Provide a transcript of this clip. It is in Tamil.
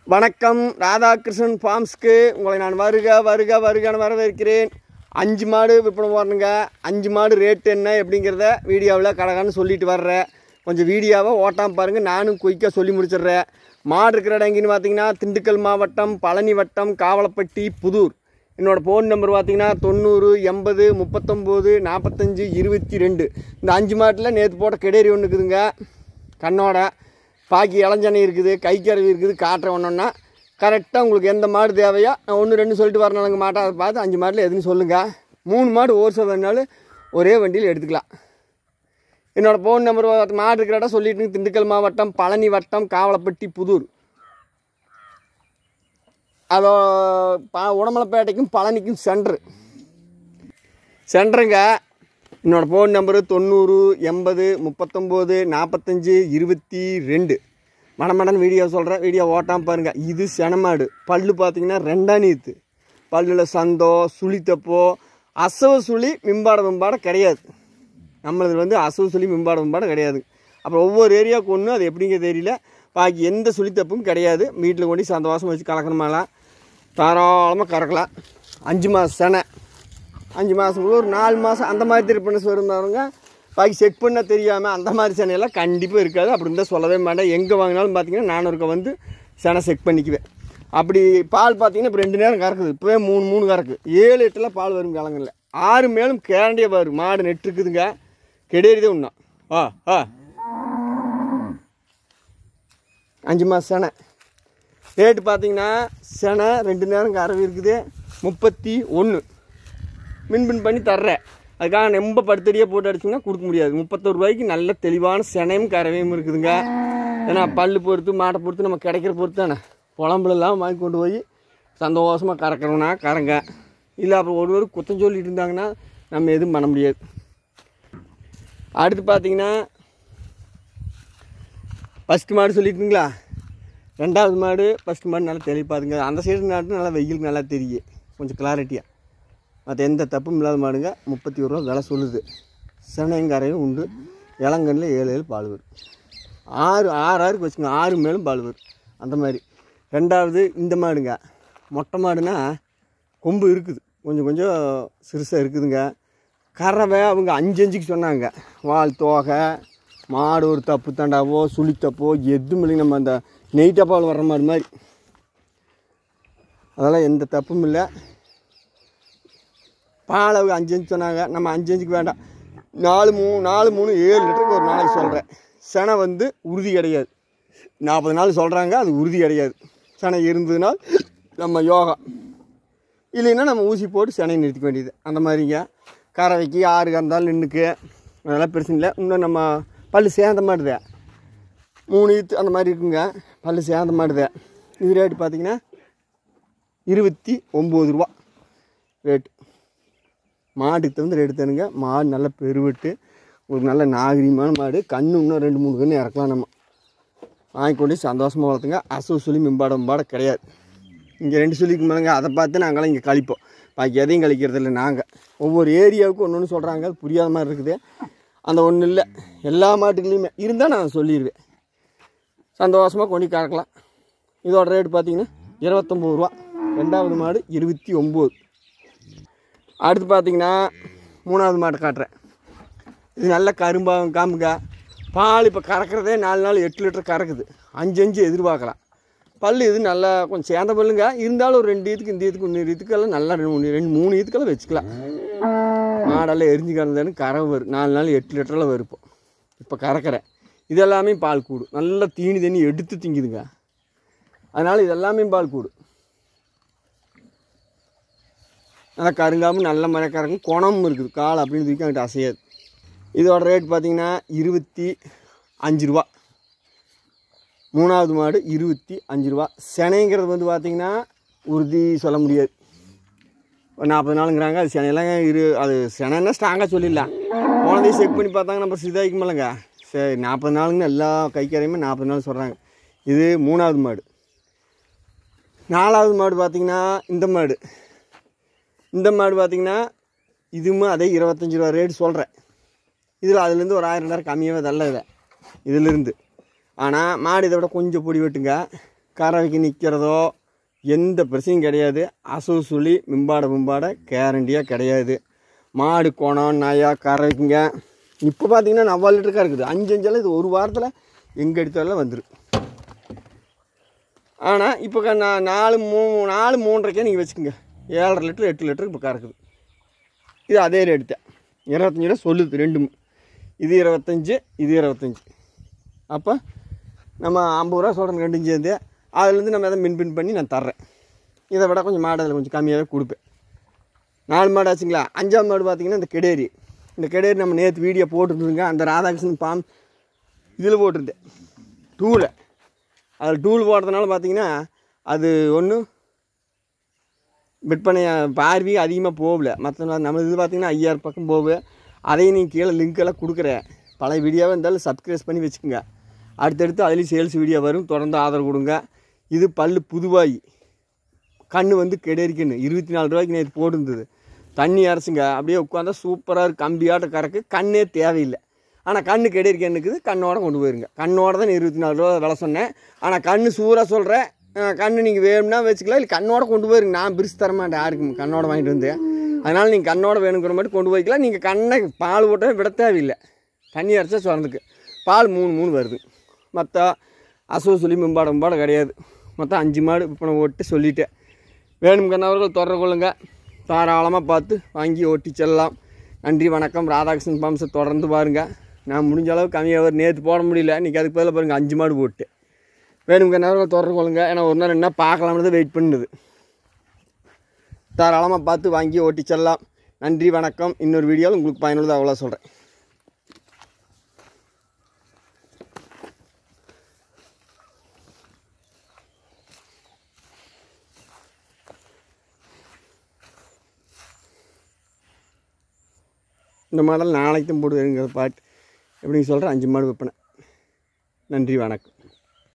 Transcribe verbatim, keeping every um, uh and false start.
வணக்கம், ராதாகிருஷ்ணன் ஃபார்ம்ஸ்க்கு உங்களை நான் வருக வருக வருகன்னு வரவேற்கிறேன். அஞ்சு மாடு விற்பனை போடணுங்க. அஞ்சு மாடு ரேட்டு என்ன எப்படிங்கிறத வீடியோவில் கடகான்னு சொல்லிட்டு வர்றேன். கொஞ்சம் வீடியோவை ஓட்டாமல் பாருங்கள், நானும் குயிக்காக சொல்லி முடிச்சிடுறேன். மாடு இருக்கிற இடம் எங்கேன்னு பார்த்தீங்கன்னா திண்டுக்கல் மாவட்டம், பழனி வட்டம், காவலப்பட்டி, புதூர். என்னோடய ஃபோன் நம்பர் பார்த்தீங்கன்னா தொண்ணூறு எண்பது முப்பத்தொம்போது நாற்பத்தஞ்சு இருபத்தி ரெண்டு. இந்த அஞ்சு மாட்டில் நேற்று போட்ட கிடேரி ஒன்று இருக்குதுங்க, கண்ணோட. பாக்கி இளஞ்சனை இருக்குது, கைக்கறவி இருக்குது. காட்டுற ஒன்றா கரெக்டாக உங்களுக்கு எந்த மாடு தேவையோ நான் ஒன்று ரெண்டு சொல்லிட்டு வரணுங்க. மாட்டை அதை பார்த்து அஞ்சு மாட்டில் எதுன்னு சொல்லுங்கள். மூணு மாடு ஒரு சில வேணாலும் ஒரே வண்டியில் எடுத்துக்கலாம். என்னோடய ஃபோன் நம்பர் மாடு இருக்கிற இடம் சொல்லிட்டு திண்டுக்கல் மாவட்டம், பழனி வட்டம், காவலப்பட்டி, புதூர். அதோ ப உடமலைப்பேட்டைக்கும் பழனிக்கும் சென்ட்ரு சென்ட்ருங்க. என்னோடய ஃபோன் நம்பரு தொண்ணூறு எண்பது முப்பத்தொம்போது நாற்பத்தஞ்சு இருபத்தி ரெண்டு. மடமடன் வீடியோ சொல்கிறேன், வீடியோ ஓட்டாமல் பாருங்கள். இது செனமாடு. பல்லு பார்த்தீங்கன்னா ரெண்டாம் நீத்து. பல்லில் சந்தோ சுழித்தப்போ அசவு சுழி மிம்பாட மிம்பாட கிடையாது. நம்மளது வந்து அசவு சுழி மிம்பாட மிம்பாட கிடையாது. அப்புறம் ஒவ்வொரு ஏரியாவுக்கு ஒன்று, அது எப்படிங்க தெரியல. பாக்கி எந்த சுழித்தப்பும் கிடையாது. வீட்டில் கொண்டு சந்தோஷம் வச்சு கலக்கணுமாலாம் தாராளமாக கறக்கலாம். அஞ்சு மாதம் செனை, அஞ்சு மாதம் ஒரு நாலு மாதம் அந்த மாதிரி திருப்பணஸ் வருந்தாருங்க. பாக்கி செக் பண்ண தெரியாமல் அந்த மாதிரி செனையெல்லாம் கண்டிப்பாக இருக்காது. அப்படி இருந்தால் சொல்லவே மாட்டேன். எங்கே வாங்கினாலும் பார்த்தீங்கன்னா நானூறுக்க வந்து செனை செக் பண்ணிக்குவேன். அப்படி பால் பார்த்தீங்கன்னா இப்போ ரெண்டு நேரம் கறக்குது. இப்போவே மூணு மூணு கறக்கு ஏழு எட்டுலாம் பால் வரும் கிழங்குல. ஆறு மேலும் கேரண்டியாக வரும். மாடு நெட்டு இருக்குதுங்க, கெடேரிதான் ஒன்றா. ஆ ஆ அஞ்சு மாதம் செனை ரேட்டு பார்த்தீங்கன்னா செனை ரெண்டு நேரம் கறவி இருக்குது முப்பத்தி ஒன்று. மின்பின் பண்ணி தர்றேன். அதுக்காக ரொம்ப படுத்தடியாக போட்டு அடிச்சிங்கன்னா கொடுக்க முடியாது. முப்பத்தொரு ரூபாய்க்கு நல்ல தெளிவான செனையும் கறவையும் இருக்குதுங்க. ஏன்னா பல்லு பொறுத்து மாட்டை பொறுத்து நம்ம கிடைக்கிற பொறுத்து தானே. புலம்புலாம் வாங்கி கொண்டு போய் சந்தோஷமாக கறக்கிறோன்னா கறங்க. இல்லை அப்புறம் ஒரு ஒரு குத்தம் சொல்லிட்டு இருந்தாங்கன்னா நம்ம எதுவும் பண்ண முடியாது. அடுத்து பார்த்தீங்கன்னா ஃபஸ்ட்டு மாடு சொல்லிட்டுங்களா. ரெண்டாவது மாடு ஃபஸ்ட்டு மாடு நல்லா தெளிப்பாதுங்க. அந்த சைடு நாட்டு நல்லா வெயிலுக்கு நல்லா தெரியும், கொஞ்சம் கிளாரிட்டியாக. மற்ற எந்த தப்பும் இல்லாத மாடுங்க. முப்பத்தி ஒரு ரூபா விலை சொல்லுது. செனையங்கரையும் உண்டு. இளங்கண்ணில் ஏழு ஏழு பால் வரும். ஆறு ஆறு ஆறுக்கு வச்சுங்க, ஆறு மேலும் பால் வரும். அந்த மாதிரி. ரெண்டாவது இந்த மாடுங்க மொட்டை மாடுனா கொம்பு இருக்குது, கொஞ்சம் கொஞ்சம் சிறுசாக இருக்குதுங்க. கறவை அவங்க அஞ்சு அஞ்சுக்கு சொன்னாங்க. வால் தோகை மாடு ஒரு தப்பு தாண்டாவோ சுழித்தப்போ எதுவும் இல்லைங்க. நம்ம அந்த நெய்ட்டா பால் வர்ற மாதிரி மாதிரி அதெல்லாம் எந்த தப்பும் இல்லை. பால் அவங்க அஞ்சு அஞ்சு சொன்னாங்க. நம்ம அஞ்சு அஞ்சுக்கு வேண்டாம், நாலு மூணு நாலு மூணு ஏழு லிட்டருக்கு ஒரு நாளைக்கு சொல்கிறேன். செனை வந்து உறுதி கிடையாது. நாற்பது நாள் சொல்கிறாங்க, அது உறுதி கிடையாது. செனை இருந்ததுனால் நம்ம யோகா, இல்லைன்னா நம்ம ஊசி போட்டு செனையை நிறுத்திக்க வேண்டியது. அந்த மாதிரிங்க. கறவைக்கு ஆறு கறந்தாலும் நின்றுக்கு, அதெல்லாம் பிரச்சனை இல்லை. இன்னும் நம்ம பல்லு சேர்ந்த மாடுதே, மூணு ஈத்து அந்த மாதிரி இருக்குங்க. பல்லு சேர்ந்த மாடுதே. இது ரேட்டு பார்த்திங்கன்னா இருபத்தி ஒம்பது ரூபா ரேட்டு. மாட்டுக்கு தகுந்த ரேட்டு தருங்க. மாடு நல்ல பெருவெட்டு, ஒரு நல்ல நாகரீகமான மாடு. கன்று இன்னும் ரெண்டு மூணு கன்று இறக்கலாம். நம்ம வாங்கி கொண்டு சந்தோஷமாக வளர்த்துங்க. அசவு சொல்லி மிம்பாட மிம்பாட கிடையாது. இங்கே ரெண்டு சொல்லிக்கு மேலேங்க, அதை பார்த்து நாங்களாம் இங்கே கழிப்போம். பாக்கி எதையும் கழிக்கிறது இல்லை. நாங்கள் ஒவ்வொரு ஏரியாவுக்கும் ஒன்று ஒன்று சொல்கிறாங்க, அது புரியாத மாதிரி இருக்குது. அந்த ஒன்றும் இல்லை, எல்லா மாட்டுக்குலேயுமே இருந்தால் நான் சொல்லிடுவேன். சந்தோஷமாக கொண்டு கறக்கலாம். இதோட ரேட்டு பார்த்தீங்கன்னா இருபத்தொம்பது ரூபா. ரெண்டாவது மாடு இருபத்தி ஒம்பது. அடுத்து பார்த்தீங்கன்னா மூணாவது மாட்டை காட்டுறேன். இது நல்ல கரும்பாக காம்புங்க. பால் இப்போ கறக்கிறதே நாலு நாள் எட்டு லிட்டர் கறக்குது. அஞ்சு அஞ்சு எதிர்பார்க்கலாம். பல் இது நல்லா கொஞ்சம் சேர்ந்த பல்லுங்க. இருந்தாலும் ஒரு ரெண்டு ஈத்துக்கு இந்த ஈத்துக்கு இன்னொரு ஈத்துக்கெல்லாம் நல்லா ரெண்டு மூணு ரெண்டு மூணு ஈத்துக்கெல்லாம் வச்சுக்கலாம். மாடெல்லாம் எரிஞ்சு கறந்தேன்னு கறவை வரும். நாலு நாள் எட்டு லிட்டரில் வரும். இப்போ இப்போ கறக்கிறேன். இதெல்லாமே பால் கூடு. நல்லா தீனி தண்ணி எடுத்து திங்குதுங்க. அதனால் இதெல்லாமே பால் கூடு. நல்லா கருங்காமல் நல்ல மழை கறக்கும். குணமும் இருக்குது. கால் அப்படின்னு தூக்கி அங்கிட்ட அசையாது. இதோட ரேட் பார்த்திங்கன்னா இருபத்தி அஞ்சு ரூபா. மூணாவது மாடு இருபத்தி அஞ்சு ரூபா. செனைங்கிறது வந்து பார்த்திங்கன்னா உறுதி சொல்ல முடியாது. ஒரு நாற்பது நாளுங்கிறாங்க. அது செனையெல்லாம் இரு அது செனைன்னா ஸ்ட்ராங்காக சொல்லிடலாம். குழந்தைய செக் பண்ணி பார்த்தாங்க நம்ம சிதாய்க்கு மேலேங்க. சரி, நாற்பது நாளுங்கன்னு எல்லா கைக்கரையுமே நாற்பது நாள் சொல்கிறாங்க. இது மூணாவது மாடு. நாலாவது மாடு பார்த்திங்கன்னா இந்த மாடு இந்த மாடு பார்த்திங்கன்னா இதுவுமே அதே இருபத்தஞ்சி ரூபா ரேட்டு சொல்கிறேன். இதில் அதுலேருந்து ஒரு ஆயிரம் ரெண்டாயிரம் கம்மியாகவே தள்ள இதை இதிலிருந்து. ஆனால் மாடு இதை விட கொஞ்சம் பொடி வெட்டுங்க. கறவைக்கு நிற்கிறதோ எந்த பிரச்சனையும் கிடையாது. அசு சுழி மிம்பாட மிம்பாட கேரண்டியாக கிடையாது. மாடு கோணம் நாயா கறவைக்குங்க இப்போ பார்த்தீங்கன்னா நவ்வாறு லிட்டருக்காக இருக்குது. அஞ்சு அஞ்செல்லாம் இது ஒரு வாரத்தில் எங்கே எடுத்தாலும் வந்துடும். ஆனால் இப்போ நான் நாலு மூ நாலு மூன்றரைக்கே நீங்கள் வச்சுக்கோங்க, ஏழரை லிட்டரு எட்டு லிட்டருக்கு இப்போ கறக்குது. இது அதே ரேட்டு தான், இருபத்தஞ்சி ரூபா சொல்லுது ரெண்டும். இது இருபத்தஞ்சி இது இருபத்தஞ்சி. அப்போ நம்ம ஐம்பது ரூபா சொல்கிறேன் ரெண்டும் சேர்ந்து. அதுலேருந்து நம்ம எதை மின் பின் பண்ணி நான் தர்றேன். இதை விட கொஞ்சம் மாடு அதில் கொஞ்சம் கம்மியாகவே கொடுப்பேன். நாலு மாடு ஆச்சுங்களா. அஞ்சாவது மாடு பார்த்திங்கன்னா இந்த கெடேரி. இந்த கெடேரி நம்ம நேற்று வீடியோ போட்டுருந்துங்க. அந்த ராதாகிருஷ்ணன் பாம் இதில் போட்டிருந்தேன் டூவில். அதில் டூல் போடுறதுனால பார்த்திங்கன்னா அது ஒன்றும் விற்பனை பார்வை அதிகமாக போகல. மற்ற நம்ம இதில் பார்த்திங்கன்னா ஐயாயிரம் பக்கம் போகுது. அதையும் நீங்கள் கீழே லிங்க்கெல்லாம் கொடுக்குறேன். பழைய வீடியோவாக இருந்தாலும் சப்ஸ்கிரைப் பண்ணி வச்சுக்கோங்க. அடுத்தடுத்து அதுலேயும் சேல்ஸ் வீடியோ வரும், தொடர்ந்து ஆதரவு கொடுங்க. இது பல் புதுவாய் கன்று வந்து கெடேரிக்கன்று இருபத்தி நாலு ரூபாய்க்கு நேற்று போட்டுருந்தது. தண்ணி அரைச்சிங்க அப்படியே உட்காந்தா சூப்பராக இருக்குது. கம்பியாட்ட கறக்கு கண்ணே தேவையில்லை. ஆனால் கண்ணு கெடேரிக்கன்று இருக்குது, கண்ணோட கொண்டு போயிருங்க. கண்ணோட தான் இருபத்தி நாலு ரூபா விலை சொன்னேன். ஆனால் கண்ணு சூறாக சொல்கிறேன். கண்ணு நீங்கள் வேணும்னா வச்சுக்கலாம், இல்லை கண்ணோட கொண்டு போயிருங்க. நான் பிரித்து தர மாட்டேன் யாருக்கும் கண்ணோட வாங்கிட்டு வந்து. அதனால் நீங்கள் கண்ணோட வேணுங்கிற மாதிரி கொண்டு போய்க்கலாம். நீங்கள் கண்ணை பால் போட்டால் விட தேவையில்லை. தண்ணி அரைச்சா சுரந்துக்கு பால் மூணு மூணு வருது. மற்ற அசு சொல்லி மிம்பாட மிம்பாட கிடையாது. மொத்தம் அஞ்சு மாடு இப்போ ஓட்டு சொல்லிட்டேன். வேணும் கண்ணவர்கள் தொடர்பு கொள்ளுங்க. தாராளமாக பார்த்து வாங்கி ஓட்டி செல்லலாம். நன்றி வணக்கம். ராதாகிருஷ்ணன் பாம்ஸை தொடர்ந்து பாருங்கள். நான் முடிஞ்ச அளவு கம்மியாக வரும். நேற்று போட முடியல, இன்றைக்கி அதுக்கு பதிலாக பாருங்கள் அஞ்சு மாடு போட்டு. வேணும் கண்ணவர்கள் தொடர்பு கொள்ளுங்க. ஏன்னா ஒரு நாள் என்ன பார்க்கலாம்னு தான் வெயிட் பண்ணுது. தாராளமாக பார்த்து வாங்கி ஓட்டி செல்லலாம். நன்றி வணக்கம். இன்னொரு வீடியோவில் உங்களுக்கு பயனுள்ளதாக அவ்வளோ சொல்கிறேன். இந்த மாடல் நாளைக்கு தான் போடுவேங்கிற பாட்டு எப்படின்னு சொல்கிறேன். அஞ்சு மாடு விற்பனை. நன்றி வணக்கம்.